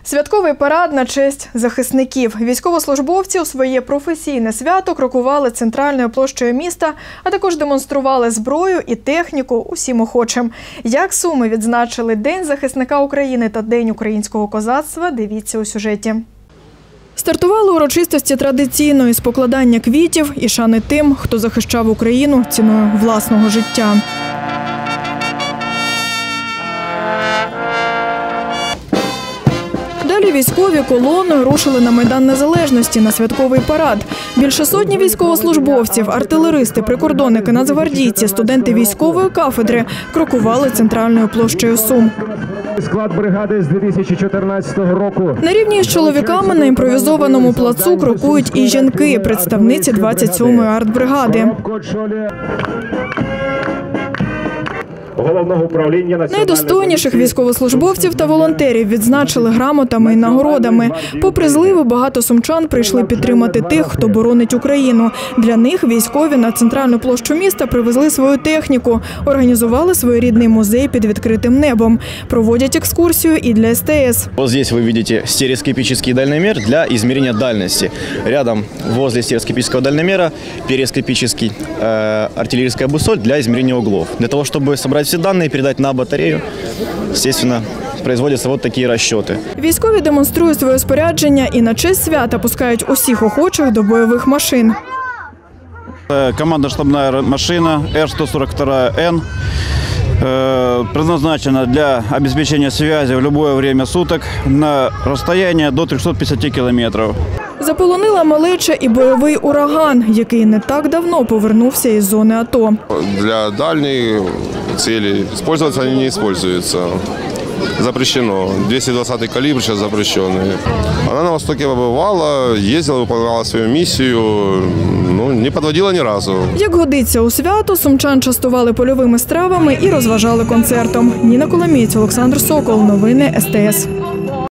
Святковий парад на честь захисників. Військовослужбовці у своє професійне свято крокували центральною площею міста, а також демонстрували зброю і техніку усім охочим. Як суми відзначили День захисника України та День українського козацтва, дивіться у сюжеті. Стартували урочистості традиційно із покладання квітів і шани тим, хто захищав Україну ціною власного життя. Далі військові колоною рушили на Майдан Незалежності на святковий парад. Більше сотні військовослужбовців, артилеристи, прикордонники, нацгвардійці, студенти військової кафедри крокували центральною площею Сум. Склад бригади з 2014 року. На рівні з чоловіками на імпровізованому плацу крокують і жінки, представниці 27-ї артбригади. Найдостойніших військовослужбовців та волонтерів відзначили грамотами і нагородами. Попри зливу, багато сумчан прийшли підтримати тих, хто боронить Україну. Для них військові на центральну площу міста привезли свою техніку, організували своєрідний музей під відкритим небом. Проводять екскурсію і для СТС. Ось тут ви бачите стереоскопічний дальномір для измерения дальності. Рядом, возле стереоскопічного дальномера, перископічний артиллерийская бусоль для измерения углов. Для того, чтобы собрать все данные и передать на батарею, естественно, производятся вот такие расчеты. Військові демонструють своє спорядження і на честь свята пускають усіх охочих до бойових машин. Командно-штабная машина Р-142Н предназначена для обеспечения связи в любое время суток на расстояние до 350 километров. Заполонила малеча і бойовий ураган, який не так давно повернувся із зони АТО. Для дальніх цілей використовуватися вони не використовуються. Запрещено. 220-й калибр сейчас запрещенный. Она на Востоке побывала, ездила, выполняла свою миссию, не подводила ни разу. Як годиться у свято, сумчан частували польовими стравами і розважали концертом. Ніна Коломієць, Олександр Сокол. Новини СТС.